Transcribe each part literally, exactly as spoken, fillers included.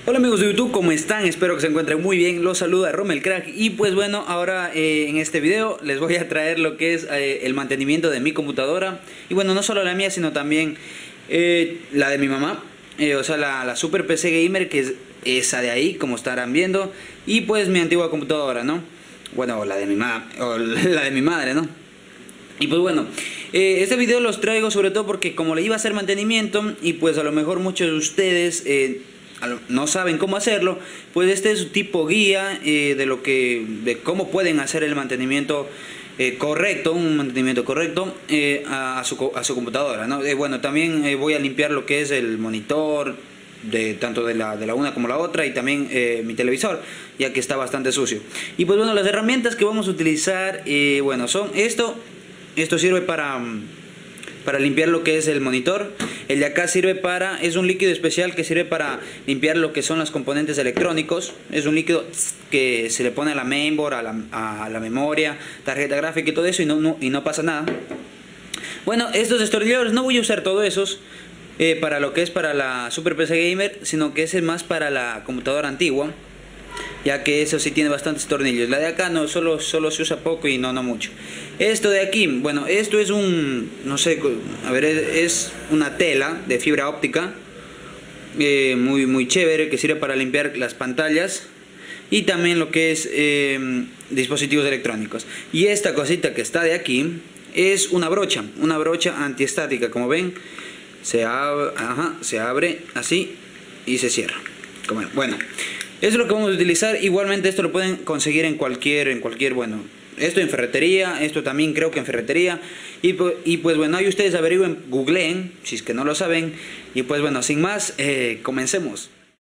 Hola amigos de YouTube, ¿cómo están? Espero que se encuentren muy bien. Los saluda Rommel Crack. Y pues bueno, ahora eh, en este video les voy a traer lo que es eh, el mantenimiento de mi computadora. Y bueno, no solo la mía, sino también eh, la de mi mamá, eh, o sea la, la Super P C Gamer, que es esa de ahí, como estarán viendo. Y pues mi antigua computadora, ¿no? Bueno, la de mi, ma o la de mi madre, ¿no? Y pues bueno, eh, este video los traigo sobre todo porque como le iba a hacer mantenimiento, y pues a lo mejor muchos de ustedes eh, no saben cómo hacerlo, pues este es su tipo guía eh, de lo que de cómo pueden hacer el mantenimiento eh, correcto, un mantenimiento correcto eh, a, a, su, a su computadora, ¿no? Eh, bueno, también eh, voy a limpiar lo que es el monitor de tanto de la, de la una como la otra, y también eh, mi televisor, ya que está bastante sucio. Y pues bueno, las herramientas que vamos a utilizar, eh, bueno, son esto. Esto sirve para, para limpiar lo que es el monitor. El de acá sirve para, es un líquido especial que sirve para limpiar lo que son los componentes electrónicos. Es un líquido que se le pone a la mainboard, a la, a la memoria, tarjeta gráfica y todo eso, y no, no, y no pasa nada. Bueno, estos destornilladores no voy a usar todos esos eh, para lo que es para la Super P C Gamer, sino que ese es más para la computadora antigua, ya que eso sí tiene bastantes tornillos. La de acá no, solo, solo se usa poco y no, no mucho. Esto de aquí, bueno, esto es un, no sé, a ver, es, es una tela de fibra óptica, eh, muy, muy chévere, que sirve para limpiar las pantallas y también lo que es eh, dispositivos electrónicos. Y esta cosita que está de aquí es una brocha, una brocha antiestática, como ven, se abre, ajá, se abre así y se cierra. Como, bueno, eso es lo que vamos a utilizar. Igualmente esto lo pueden conseguir en cualquier, en cualquier, bueno, esto en ferretería, esto también creo que en ferretería. Y, y pues bueno, ahí ustedes averigüen, googleen, si es que no lo saben. Y pues bueno, sin más, eh, comencemos.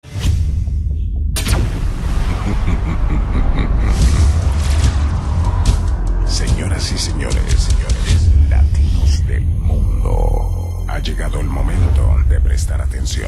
Señoras y señores, señores latinos del mundo, ha llegado el momento de prestar atención.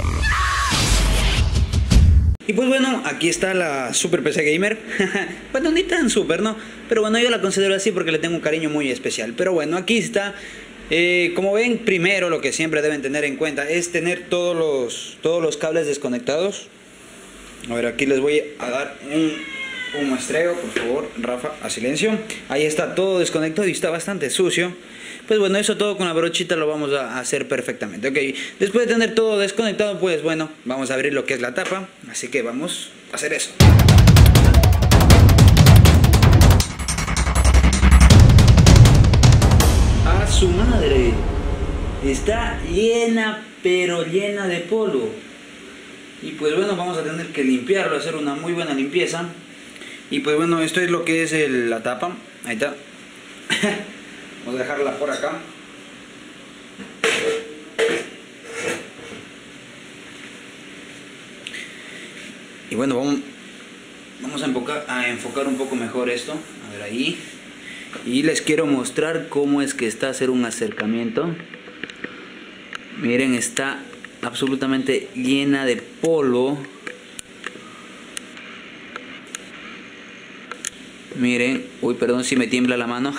Y pues bueno, aquí está la Super P C Gamer. Bueno, ni tan super, ¿no? Pero bueno, yo la considero así porque le tengo un cariño muy especial. Pero bueno, aquí está. Eh, como ven, primero lo que siempre deben tener en cuenta es tener todos los, todos los cables desconectados. A ver, aquí les voy a dar un, un muestreo, por favor, Rafa, a silencio. Ahí está todo desconectado y está bastante sucio. Pues bueno, eso todo con la brochita lo vamos a hacer perfectamente, ok. Después de tener todo desconectado, pues bueno, vamos a abrir lo que es la tapa. Así que vamos a hacer eso. ¡A su madre! Está llena, pero llena de polvo. Y pues bueno, vamos a tener que limpiarlo, hacer una muy buena limpieza. Y pues bueno, esto es lo que es el, la tapa. Ahí está. Vamos a dejarla por acá. Y bueno, vamos, vamos a, enfocar, a enfocar un poco mejor esto. A ver ahí. Y les quiero mostrar cómo es que está, hacer un acercamiento. Miren, está absolutamente llena de polvo. Miren, uy, perdón si me tiembla la mano.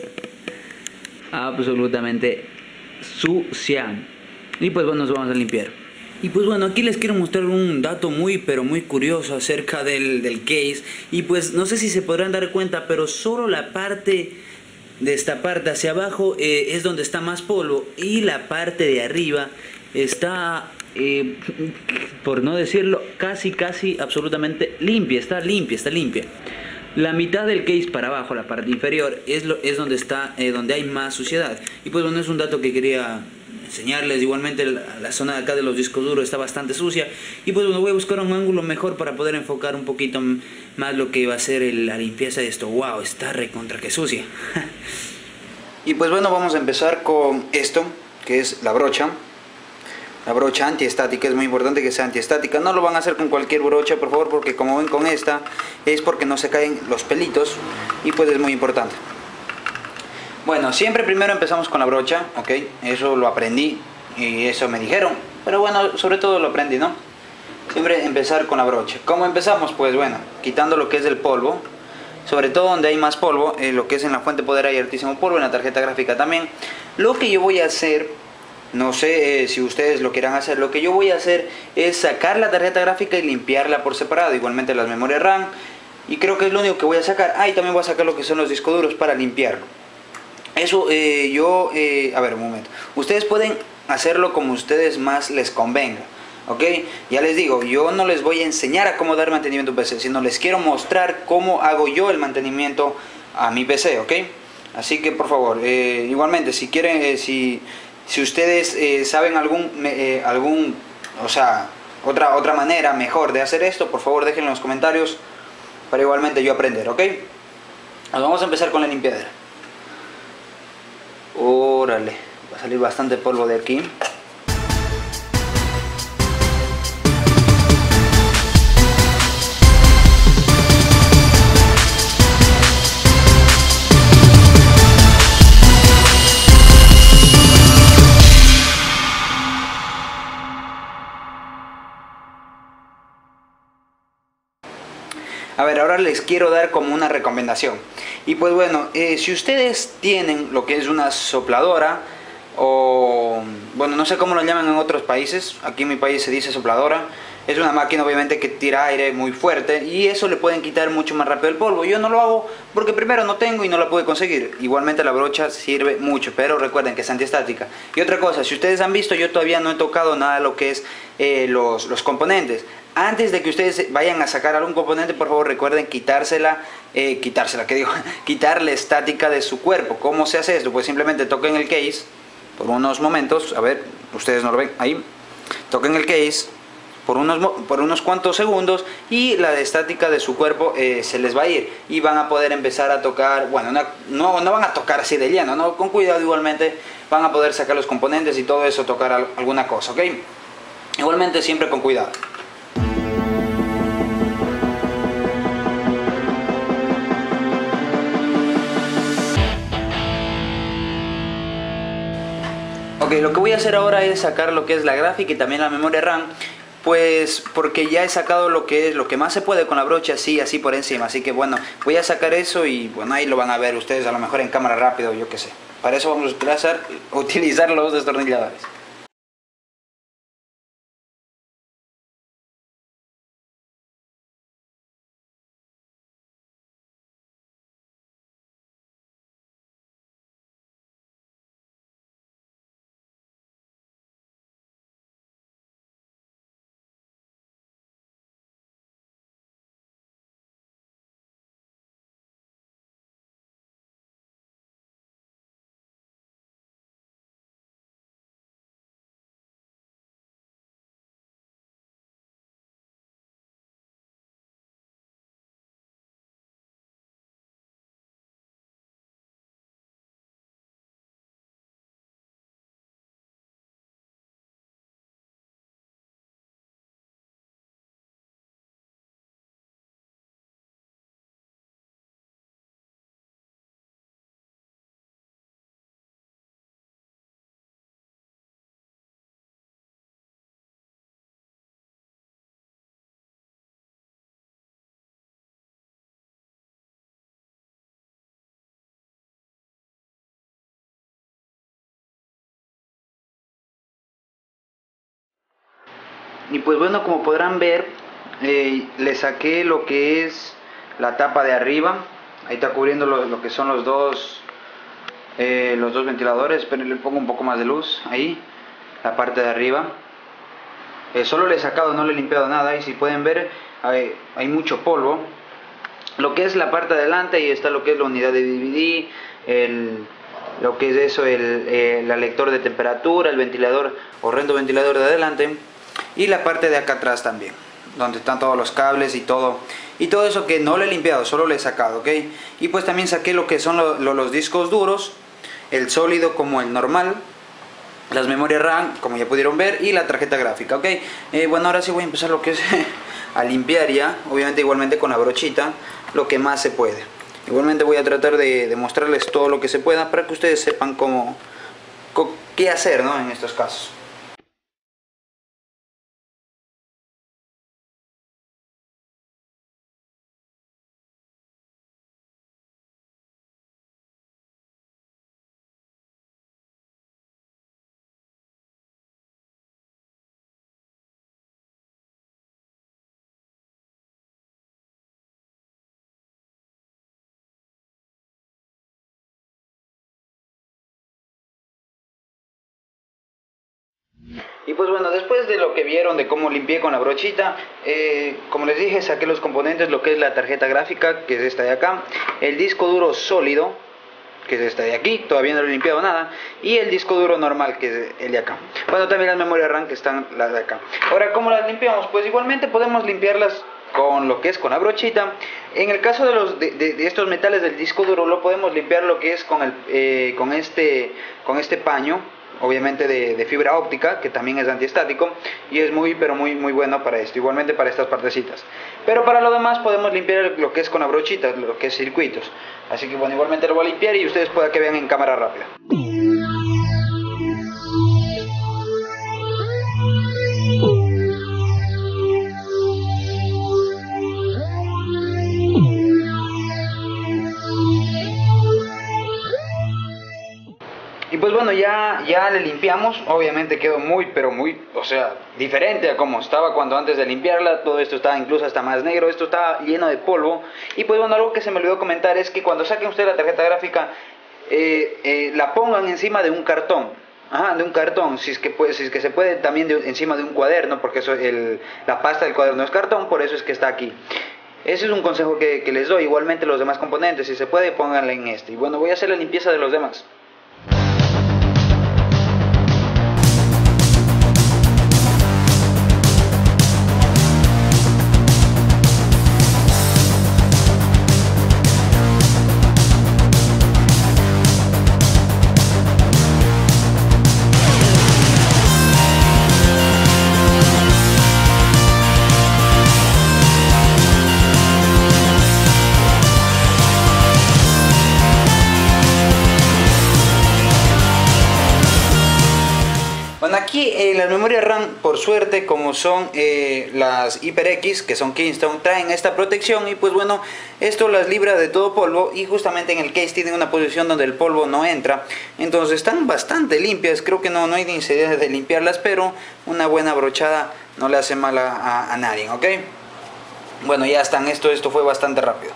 Absolutamente sucia. Y pues bueno, nos vamos a limpiar. Y pues bueno, aquí les quiero mostrar un dato muy pero muy curioso acerca del, del case. Y pues no sé si se podrán dar cuenta, pero solo la parte de esta parte hacia abajo eh, es donde está más polvo, y la parte de arriba está eh, por no decirlo casi casi absolutamente limpia. Está limpia, está limpia. La mitad del case para abajo, la parte inferior, es, lo, es donde está, eh, donde hay más suciedad. Y pues bueno, es un dato que quería enseñarles. Igualmente la, la zona de acá de los discos duros está bastante sucia. Y pues bueno, voy a buscar un ángulo mejor para poder enfocar un poquito más lo que va a ser el, la limpieza de esto. Wow, está recontra que sucia. Y pues bueno, vamos a empezar con esto, que es la brocha. La brocha antiestática, es muy importante que sea antiestática. No lo van a hacer con cualquier brocha, por favor, porque como ven con esta es porque no se caen los pelitos, y pues es muy importante. Bueno, siempre primero empezamos con la brocha, ok, eso lo aprendí y eso me dijeron, pero bueno, sobre todo lo aprendí, ¿no? Siempre empezar con la brocha. ¿Cómo empezamos? Pues bueno, quitando lo que es el polvo, sobre todo donde hay más polvo, eh, lo que es en la fuente de poder hay hartísimo polvo, en la tarjeta gráfica también. Lo que yo voy a hacer No sé eh, si ustedes lo quieran hacer. Lo que yo voy a hacer es sacar la tarjeta gráfica y limpiarla por separado. Igualmente las memorias RAM. Y creo que es lo único que voy a sacar. Ah, y también voy a sacar lo que son los discos duros para limpiarlo. Eso eh, yo... Eh, a ver, un momento. Ustedes pueden hacerlo como ustedes más les convenga. ¿Ok? Ya les digo, yo no les voy a enseñar a cómo dar mantenimiento a P C, sino les quiero mostrar cómo hago yo el mantenimiento a mi P C. ¿Ok? Así que por favor, eh, igualmente, si quieren... Eh, si... Si ustedes eh, saben algún, eh, algún, o sea, otra, otra manera mejor de hacer esto, por favor déjenlo en los comentarios para igualmente yo aprender, ¿ok? Nos vamos a empezar con la limpiadera. Órale, va a salir bastante polvo de aquí. A ver, ahora les quiero dar como una recomendación. Y pues bueno, eh, si ustedes tienen lo que es una sopladora, o bueno, no sé cómo lo llaman en otros países, aquí en mi país se dice sopladora, es una máquina obviamente que tira aire muy fuerte y eso le pueden quitar mucho más rápido el polvo. Yo no lo hago porque primero no tengo y no la pude conseguir. Igualmente la brocha sirve mucho, pero recuerden que es antiestática. Y otra cosa, si ustedes han visto, yo todavía no he tocado nada de lo que es eh, los, los componentes. Antes de que ustedes vayan a sacar algún componente, por favor recuerden quitársela, eh, quitársela, ¿qué digo? Quitar la estática de su cuerpo. ¿Cómo se hace esto? Pues simplemente toquen el case por unos momentos, a ver, ustedes no lo ven, ahí, toquen el case por unos, por unos cuantos segundos y la estática de su cuerpo eh, se les va a ir y van a poder empezar a tocar, bueno, no, no, no van a tocar así de lleno, ¿no? Con cuidado igualmente van a poder sacar los componentes y todo eso, tocar alguna cosa, ¿ok? Igualmente siempre con cuidado. Ok, lo que voy a hacer ahora es sacar lo que es la gráfica y también la memoria RAM. Pues porque ya he sacado lo que es lo que más se puede con la brocha, así, así por encima. Así que bueno, voy a sacar eso y bueno, ahí lo van a ver ustedes a lo mejor en cámara rápido, yo qué sé. Para eso vamos a utilizar, utilizar los destornilladores. Y pues bueno, como podrán ver, eh, le saqué lo que es la tapa de arriba. Ahí está cubriendo lo, lo que son los dos, eh, los dos ventiladores. Pero le pongo un poco más de luz ahí, la parte de arriba. Eh, solo le he sacado, no le he limpiado nada. Y si pueden ver, hay, hay mucho polvo. Lo que es la parte de adelante, ahí está lo que es la unidad de D V D, el, lo que es eso, el, eh, el lector de temperatura, el ventilador, horrendo ventilador de adelante. Y la parte de acá atrás también, donde están todos los cables y todo. Y todo eso que no le he limpiado, solo le he sacado, ¿ok? Y pues también saqué lo que son lo, lo, los discos duros, el sólido como el normal, las memorias RAM, como ya pudieron ver, y la tarjeta gráfica, ¿ok? Eh, bueno, ahora sí voy a empezar lo que es a limpiar ya, obviamente igualmente con la brochita, lo que más se puede. Igualmente voy a tratar de, de mostrarles todo lo que se pueda para que ustedes sepan cómo, cómo qué hacer, ¿no? En estos casos. Y pues bueno, después de lo que vieron de cómo limpié con la brochita, eh, como les dije, saqué los componentes, lo que es la tarjeta gráfica, que es esta de acá, el disco duro sólido, que es esta de aquí, todavía no lo he limpiado nada, y el disco duro normal, que es el de acá. Bueno, también las memorias RAM, que están las de acá. Ahora, ¿cómo las limpiamos? Pues igualmente podemos limpiarlas con lo que es con la brochita. En el caso de, los, de, de, de estos metales del disco duro, lo podemos limpiar lo que es con, el, eh, con, este, con este paño, obviamente de, de fibra óptica, que también es antiestático y es muy pero muy muy bueno para esto, igualmente para estas partecitas. Pero para lo demás podemos limpiar lo que es con la brochita, lo que es circuitos. Así que bueno, igualmente lo voy a limpiar y ustedes puedan que vean en cámara rápida. Y pues bueno, ya, ya le limpiamos, obviamente quedó muy, pero muy, o sea, diferente a como estaba cuando antes de limpiarla. Todo esto estaba incluso hasta más negro, esto estaba lleno de polvo. Y pues bueno, algo que se me olvidó comentar es que cuando saquen ustedes la tarjeta gráfica, eh, eh, la pongan encima de un cartón. Ajá, de un cartón, si es que, puede, si es que se puede también de, encima de un cuaderno, porque eso, el, la pasta del cuaderno es cartón, por eso es que está aquí. Ese es un consejo que, que les doy. Igualmente los demás componentes, si se puede, pónganla en este. Y bueno, voy a hacer la limpieza de los demás. Bueno, aquí eh, las memorias RAM, por suerte, como son eh, las HyperX, que son Kingston, traen esta protección y pues bueno, esto las libra de todo polvo y justamente en el case tienen una posición donde el polvo no entra. Entonces están bastante limpias, creo que no, no hay necesidad de limpiarlas, pero una buena brochada no le hace mal a, a, a nadie, ¿ok? Bueno, ya están, esto, esto fue bastante rápido.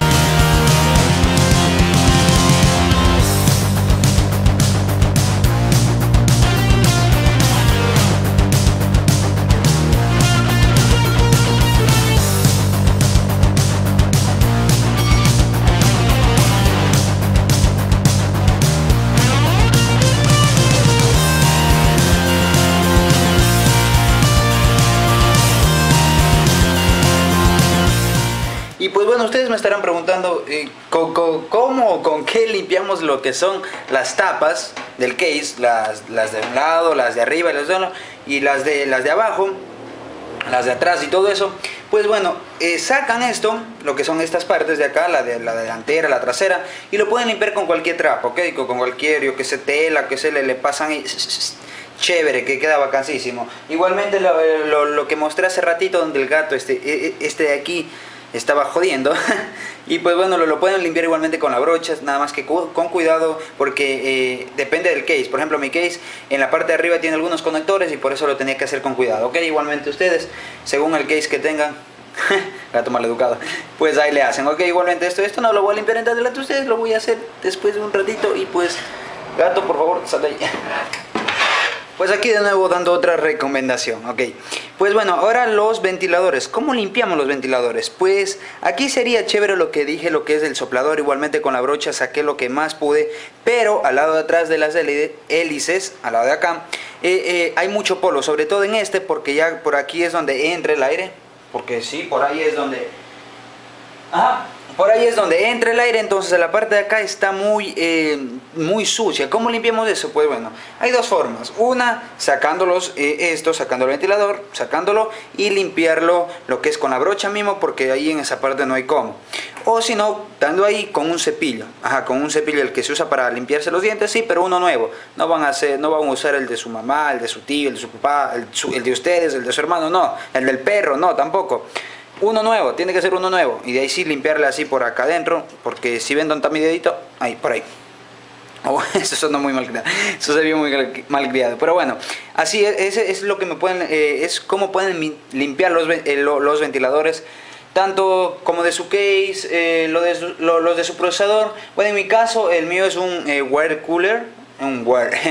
Y pues bueno, ustedes me estarán preguntando eh, ¿con, con, cómo o con qué limpiamos lo que son las tapas del case, las, las de un lado, las de arriba y las de, y las de, las de abajo, las de atrás y todo eso. Pues bueno, eh, sacan esto, lo que son estas partes de acá, la de la delantera, la trasera, y lo pueden limpiar con cualquier trapo, ¿ok? Con, con cualquier, yo que sé, tela, que se le, le pasan y chévere, que queda vacancísimo. Igualmente lo, lo, lo que mostré hace ratito, donde el gato, este, este de aquí, estaba jodiendo. Y pues bueno, lo, lo pueden limpiar igualmente con la brocha, nada más que cu con cuidado, porque eh, depende del case. Por ejemplo, mi case en la parte de arriba tiene algunos conectores y por eso lo tenía que hacer con cuidado, ok. Igualmente ustedes, según el case que tengan, gato mal educado, pues ahí le hacen, ok. Igualmente esto, esto no lo voy a limpiar en delante de ustedes, lo voy a hacer después de un ratito. Y pues, gato, por favor, sal de ahí. Pues aquí de nuevo dando otra recomendación, ok. Pues bueno, ahora los ventiladores. ¿Cómo limpiamos los ventiladores? Pues aquí sería chévere lo que dije, lo que es el soplador. Igualmente con la brocha saqué lo que más pude, pero al lado de atrás de las hélices, al lado de acá, eh, eh, hay mucho polvo, sobre todo en este, porque ya por aquí es donde entra el aire. Porque sí, por ahí es donde... Ajá. Por ahí es donde entra el aire, entonces la parte de acá está muy, eh, muy sucia. ¿Cómo limpiamos eso? Pues bueno, hay dos formas. Una, sacándolos, eh, esto, sacando el ventilador, sacándolo y limpiarlo lo que es con la brocha mismo, porque ahí en esa parte no hay cómo. O si no, dando ahí con un cepillo. Ajá, con un cepillo, el que se usa para limpiarse los dientes, sí, pero uno nuevo. No van a hacer, no van a usar el de su mamá, el de su tío, el de su papá, el, su, el de ustedes, el de su hermano, no. El del perro, no, tampoco. Uno nuevo, tiene que ser uno nuevo. Y de ahí sí limpiarle así por acá adentro. Porque si ven donde está mi dedito, ahí, por ahí. Oh, eso sonó muy mal criado. Eso se vio muy mal criado. Pero bueno, así es, ese es lo que me pueden, eh, es cómo pueden limpiar los, eh, los ventiladores. Tanto como de su case, eh, lo de su, lo, los de su procesador. Bueno, en mi caso, el mío es un eh, water cooler. Un water...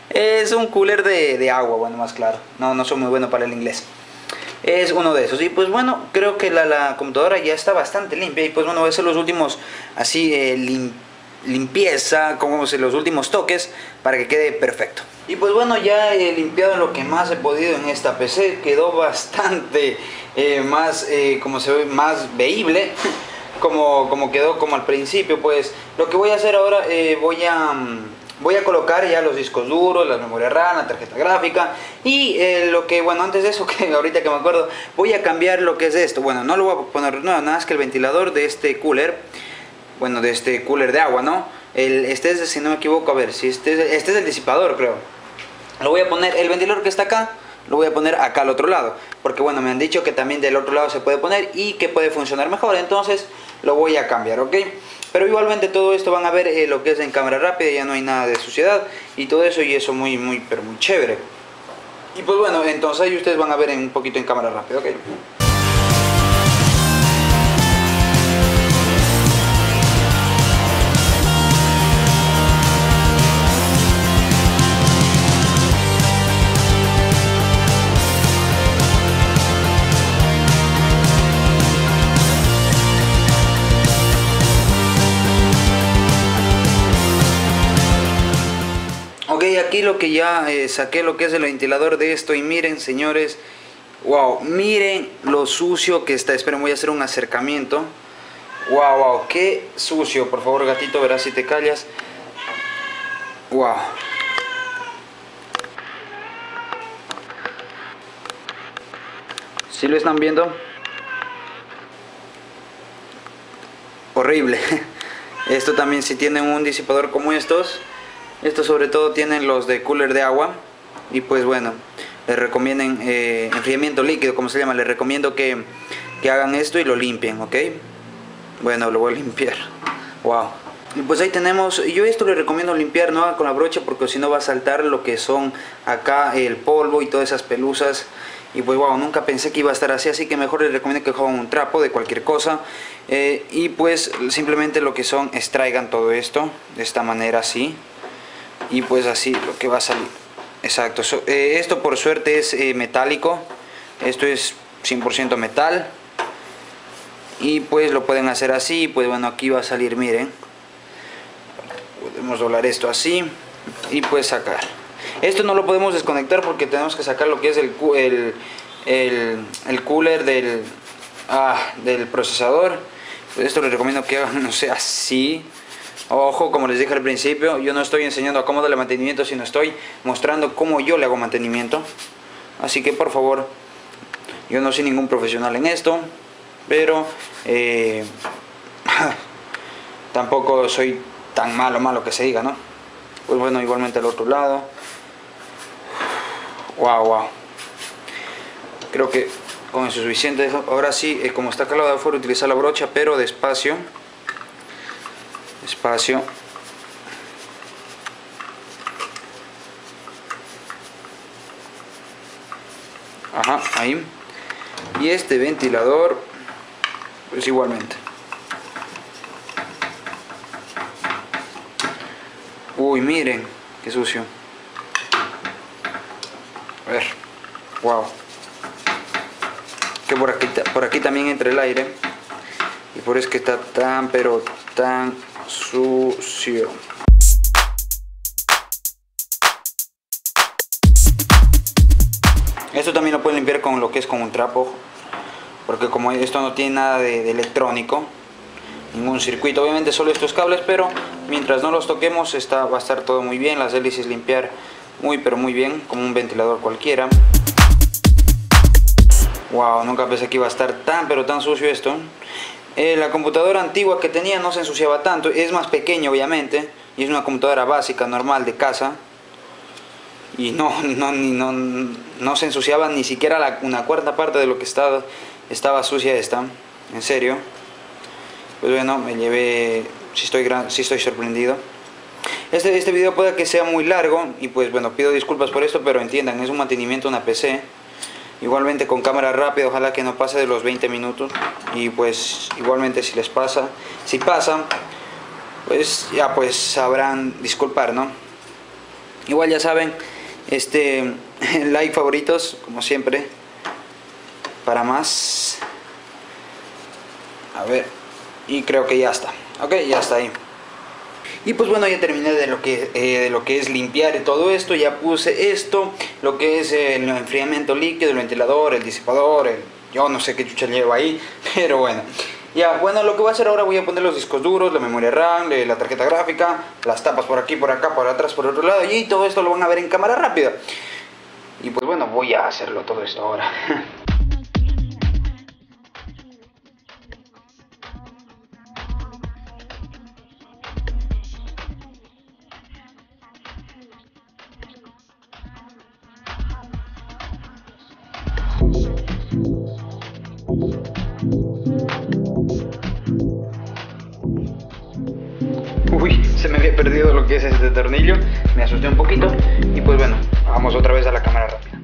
Es un cooler de, de agua, bueno, más claro. No, no soy muy bueno para el inglés. Es uno de esos. Y pues bueno, creo que la, la computadora ya está bastante limpia. Y pues bueno, voy a hacer los últimos, así, eh, lim, limpieza, como se los últimos toques, para que quede perfecto. Y pues bueno, ya he limpiado lo que más he podido en esta P C. Quedó bastante eh, más, eh, como se ve, más veíble. Como, como quedó como al principio. Pues lo que voy a hacer ahora, eh, voy a... Voy a colocar ya los discos duros, la memoria RAM, la tarjeta gráfica y eh, lo que, bueno, antes de eso, que ahorita que me acuerdo, voy a cambiar lo que es esto. Bueno, no lo voy a poner nuevo, nada más que el ventilador de este cooler, bueno, de este cooler de agua, ¿no? El, este es, si no me equivoco, a ver, si este es, este es el disipador, creo. Lo voy a poner, el ventilador que está acá, lo voy a poner acá al otro lado, porque bueno, me han dicho que también del otro lado se puede poner y que puede funcionar mejor, entonces lo voy a cambiar, ¿ok? Pero igualmente todo esto van a ver eh, lo que es en cámara rápida, ya no hay nada de suciedad y todo eso, y eso muy, muy, pero muy chévere. Y pues bueno, entonces ahí ustedes van a ver en, un poquito en cámara rápida, ¿ok? Ok, aquí lo que ya eh, saqué lo que es el ventilador de esto y miren, señores, wow, miren lo sucio que está. Esperen, voy a hacer un acercamiento. Wow, wow, qué sucio. Por favor, gatito, verás si te callas. Wow. ¿Sí lo están viendo? Horrible. Esto también, si tienen un disipador como estos. Estos sobre todo tienen los de cooler de agua. Y pues bueno, les recomienden eh, enfriamiento líquido, como se llama. Les recomiendo que, que hagan esto y lo limpien, ¿ok? Bueno, lo voy a limpiar. Wow. Y pues ahí tenemos. Yo esto les recomiendo limpiar, no hagan con la brocha, porque si no va a saltar lo que son acá el polvo y todas esas pelusas. Y pues wow, nunca pensé que iba a estar así, así que mejor les recomiendo que cojan un trapo de cualquier cosa. Eh, y pues simplemente lo que son, extraigan todo esto de esta manera así. Y pues así lo que va a salir. Exacto. So, eh, esto por suerte es eh, metálico. Esto es cien por ciento metal. Y pues lo pueden hacer así. Pues bueno, aquí va a salir, miren. Podemos doblar esto así. Y pues sacar. Esto no lo podemos desconectar porque tenemos que sacar lo que es el, el, el, el cooler del, ah, del procesador. Pues esto les recomiendo que hagan, no sé, así. Ojo, como les dije al principio, yo no estoy enseñando a cómo darle mantenimiento, sino estoy mostrando cómo yo le hago mantenimiento. Así que por favor, yo no soy ningún profesional en esto, pero eh, tampoco soy tan malo, malo que se diga, ¿no? Pues bueno, igualmente al otro lado. Wow, wow. Creo que con eso es suficiente. Ahora sí, eh, como está calado de afuera, utilizar la brocha, pero despacio. Espacio. Ajá, ahí. Y este ventilador, pues igualmente. Uy, miren, qué sucio. A ver, wow. Que por aquí, por aquí también entra el aire. Y por eso es que está tan, pero tan sucio. Esto también lo pueden limpiar con lo que es con un trapo, porque como esto no tiene nada de, de electrónico, ningún circuito, obviamente solo estos cables, pero mientras no los toquemos está, va a estar todo muy bien. Las hélices limpiar muy pero muy bien, como un ventilador cualquiera. Wow, nunca pensé que iba a estar tan pero tan sucio esto. Eh, la computadora antigua que tenía no se ensuciaba tanto, es más pequeña obviamente, y es una computadora básica, normal, de casa. Y no, no, ni, no, no se ensuciaba ni siquiera la, una cuarta parte de lo que estaba, estaba sucia esta, en serio. Pues bueno, me llevé, si estoy, gran, si estoy sorprendido. Este, este video puede que sea muy largo, y pues bueno, pido disculpas por esto, pero entiendan, es un mantenimiento de una P C. Igualmente con cámara rápida, ojalá que no pase de los veinte minutos. Y pues igualmente si les pasa, si pasa, pues ya pues sabrán disculpar, ¿no? Igual ya saben, este, like, favoritos, como siempre, para más. A ver, y creo que ya está. Ok, ya está ahí. Y pues bueno, ya terminé de lo que, eh, de lo que es limpiar y todo esto. Ya puse esto, lo que es el enfriamiento líquido, el ventilador, el disipador, el, yo no sé qué chucha llevo ahí, pero bueno. Ya, bueno, lo que voy a hacer ahora, voy a poner los discos duros, la memoria RAM, la tarjeta gráfica, las tapas por aquí, por acá, por atrás, por otro lado, y todo esto lo van a ver en cámara rápida. Y pues bueno, voy a hacerlo todo esto ahora. Uy, se me había perdido lo que es este tornillo, me asusté un poquito y pues bueno, vamos otra vez a la cámara rápida.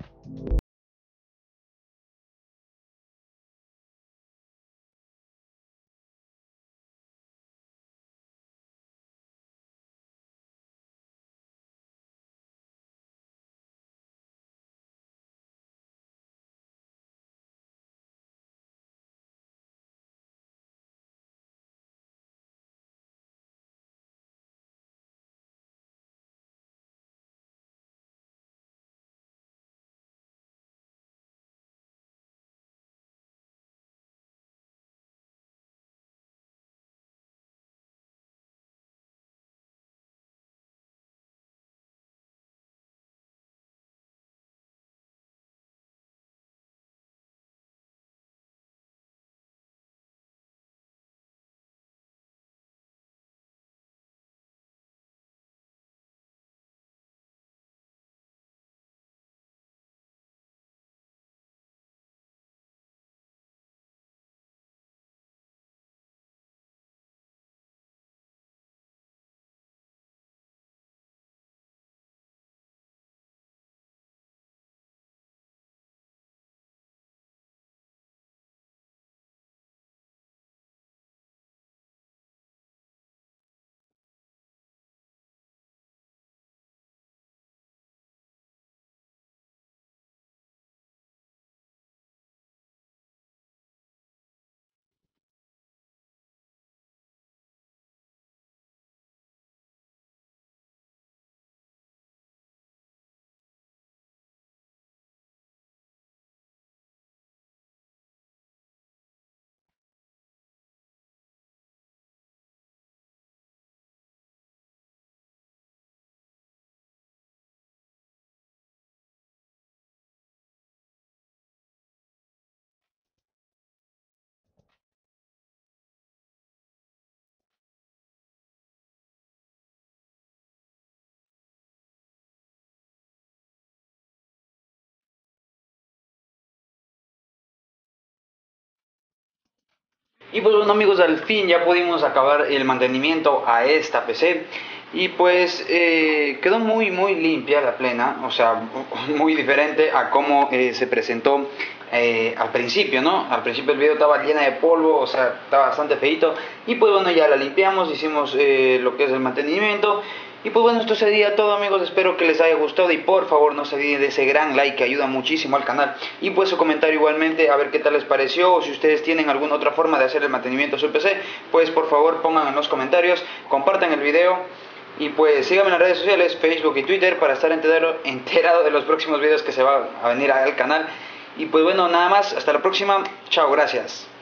Y pues bueno amigos, al fin ya pudimos acabar el mantenimiento a esta P C. Y pues eh, quedó muy muy limpia la plena, o sea, muy diferente a cómo eh, se presentó eh, al principio, ¿no? Al principio el video estaba llena de polvo, o sea, estaba bastante feito. Y pues bueno, ya la limpiamos, hicimos eh, lo que es el mantenimiento. Y pues bueno, esto sería todo amigos, espero que les haya gustado y por favor no se olviden de ese gran like que ayuda muchísimo al canal. Y pues su comentario igualmente, a ver qué tal les pareció, o si ustedes tienen alguna otra forma de hacer el mantenimiento a su P C, pues por favor pongan en los comentarios, compartan el video. Y pues síganme en las redes sociales, Facebook y Twitter, para estar enterado, enterado de los próximos videos que se van a venir al canal. Y pues bueno, nada más, hasta la próxima, chao, gracias.